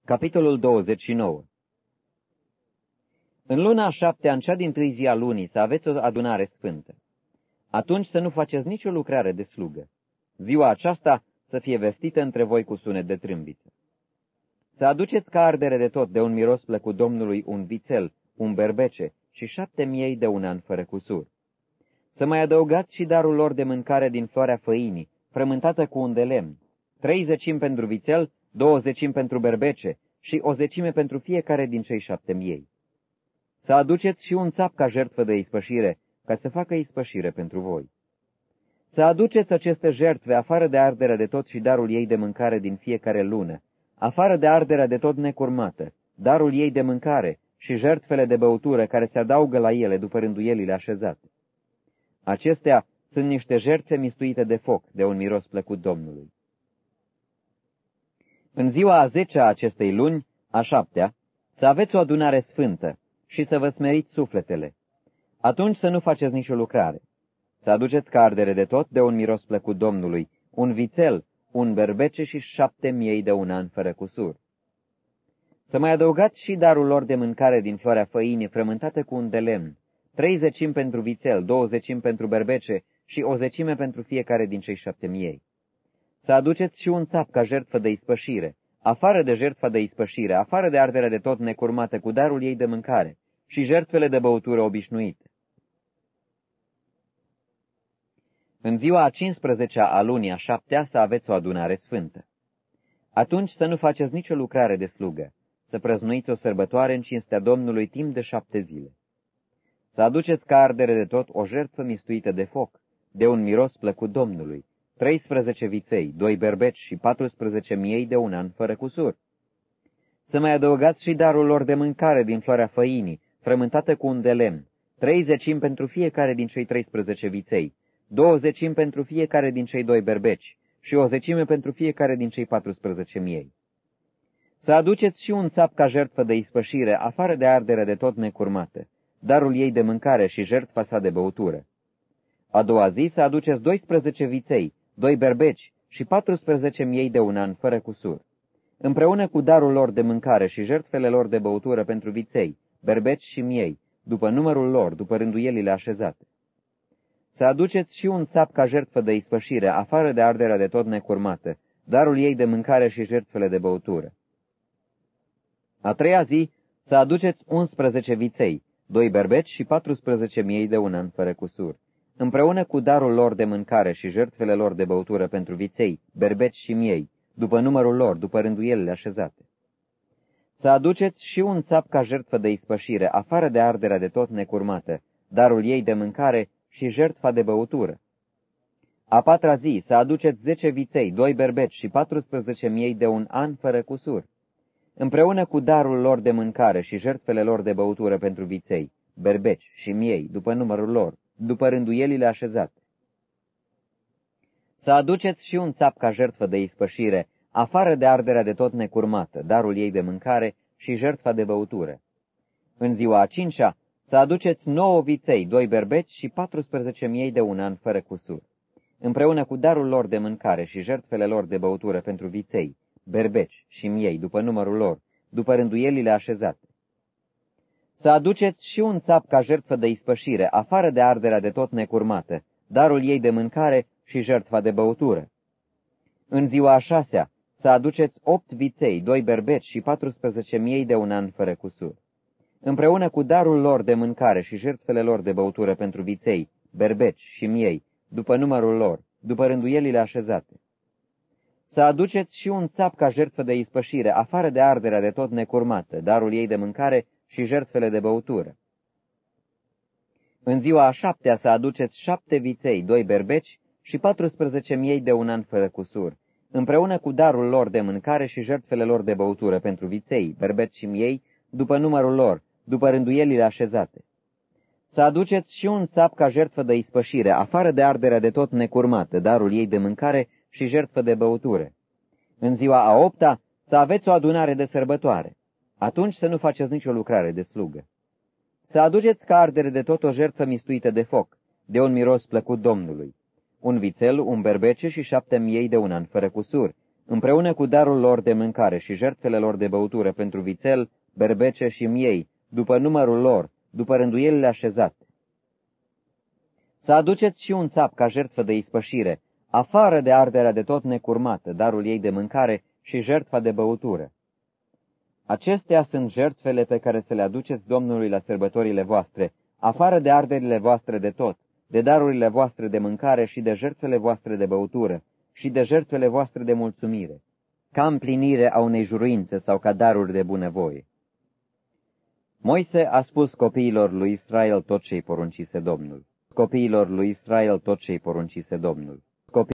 Capitolul 29. În luna a 7-a, în cea dintâi zi a lunii, să aveți o adunare sfântă. Atunci să nu faceți nicio lucrare de slugă. Ziua aceasta să fie vestită între voi cu sunet de trâmbiță. Să aduceți ca ardere de tot de un miros plăcut Domnului un vițel, un berbece și 7 miei de un an fără cusur. Să mai adăugați și darul lor de mâncare din floarea făinii, frământată cu un de lemn, 3 zecimi pentru vițel, 2 zecimi pentru berbece și 1 zecime pentru fiecare din cei 7 miei. Să aduceți și un țap ca jertfă de ispășire, ca să facă ispășire pentru voi. Să aduceți aceste jertfe afară de arderea de tot și darul ei de mâncare din fiecare lună, afară de arderea de tot necurmată, darul ei de mâncare și jertfele de băutură care se adaugă la ele după rânduielile așezate. Acestea sunt niște jertfe mistuite de foc, de un miros plăcut Domnului. În ziua a 10-a acestei luni, a 7-a, să aveți o adunare sfântă și să vă smeriți sufletele. Atunci să nu faceți nicio lucrare. Să aduceți ca ardere de tot de un miros plăcut Domnului, un vițel, un berbece și 7 miei de un an fără cusur. Să mai adăugați și darul lor de mâncare din floarea făinii frământată cu un de lemn, 3 zecimi pentru vițel, 2 zecimi pentru berbece și 1 zecime pentru fiecare din cei 7 miei. Să aduceți și un țap ca jertfă de ispășire, afară de jertfa de ispășire, afară de arderea de tot necurmată cu darul ei de mâncare și jertfele de băutură obișnuite. În ziua a 15-a a lunii a 7-a să aveți o adunare sfântă. Atunci să nu faceți nicio lucrare de slugă, să prăznuiți o sărbătoare în cinstea Domnului timp de 7 zile. Să aduceți ca ardere de tot o jertfă mistuită de foc, de un miros plăcut Domnului, 13 viței, 2 berbeci și 14 miei de un an fără cusur. Să mai adăugați și darul lor de mâncare din floarea făinii, frământată cu un de lemn, 3 zecimi pentru fiecare din cei 13 viței, 2 zecimi pentru fiecare din cei 2 berbeci și 1 zecime pentru fiecare din cei 14 miei. Să aduceți și un țap ca jertfă de ispășire, afară de ardere de tot necurmată, darul ei de mâncare și jertfa sa de băutură. A doua zi să aduceți 12 viței, 2 berbeci și 14 miei de un an fără cusur, împreună cu darul lor de mâncare și jertfele lor de băutură pentru viței, berbeci și miei, după numărul lor, după rânduielile așezate. Să aduceți și un țap ca jertfă de ispășire, afară de arderea de tot necurmată, darul ei de mâncare și jertfele de băutură. A treia zi să aduceți 11 viței, 2 berbeci și 14 miei de un an fără cusur, împreună cu darul lor de mâncare și jertfele lor de băutură pentru viței, berbeci și miei, după numărul lor, după rânduielile așezate. Să aduceți și un țap ca jertfă de ispășire, afară de arderea de tot necurmată, darul ei de mâncare și jertfa de băutură. A patra zi să aduceți 10 viței, 2 berbeci și 14 miei de un an fără cusur, împreună cu darul lor de mâncare și jertfele lor de băutură pentru viței, berbeci și miei, după numărul lor, după rânduielile așezate. Să aduceți și un țap ca jertfă de ispășire, afară de arderea de tot necurmată, darul ei de mâncare și jertfa de băutură. În ziua a 5-a să aduceți 9 viței, 2 berbeci și 14 miei de un an fără cusur, împreună cu darul lor de mâncare și jertfele lor de băutură pentru viței, berbeci și miei, după numărul lor, după rânduielile așezate. Să aduceți și un țap ca jertfă de ispășire, afară de arderea de tot necurmată, darul ei de mâncare și jertfa de băutură. În ziua a 6-a să aduceți 8 viței, 2 berbeci și 14 miei de un an fără cusur, împreună cu darul lor de mâncare și jertfele lor de băutură pentru viței, berbeci și miei, după numărul lor, după rânduielile așezate. Să aduceți și un țap ca jertfă de ispășire, afară de arderea de tot necurmată, darul ei de mâncare și jertfele de băutură. În ziua a 7-a să aduceți 7 viței, 2 berbeci și 14 miei de un an fără cusur, împreună cu darul lor de mâncare și jertfele lor de băutură pentru viței, berbeci și miei, după numărul lor, după rânduielile așezate. Să aduceți și un țap ca jertfă de ispășire, afară de arderea de tot necurmată, darul ei de mâncare și jertfă de băutură. În ziua a 8-a să aveți o adunare de sărbătoare. Atunci să nu faceți nicio lucrare de slugă. Să aduceți ca ardere de tot o jertfă mistuită de foc, de un miros plăcut Domnului, un vițel, un berbece și 7 miei de un an fără cusur, împreună cu darul lor de mâncare și jertfele lor de băutură pentru vițel, berbece și miei, după numărul lor, după rânduielile așezate. Să aduceți și un țap ca jertfă de ispășire, afară de arderea de tot necurmată, darul ei de mâncare și jertfa de băutură. Acestea sunt jertfele pe care să le aduceți Domnului la sărbătorile voastre, afară de arderile voastre de tot, de darurile voastre de mâncare și de jertfele voastre de băutură și de jertfele voastre de mulțumire, ca împlinire a unei juruințe sau ca daruri de bunăvoie. Moise a spus copiilor lui Israel tot ce-i poruncise Domnul. Copiilor lui Israel tot ce-i poruncise Domnul.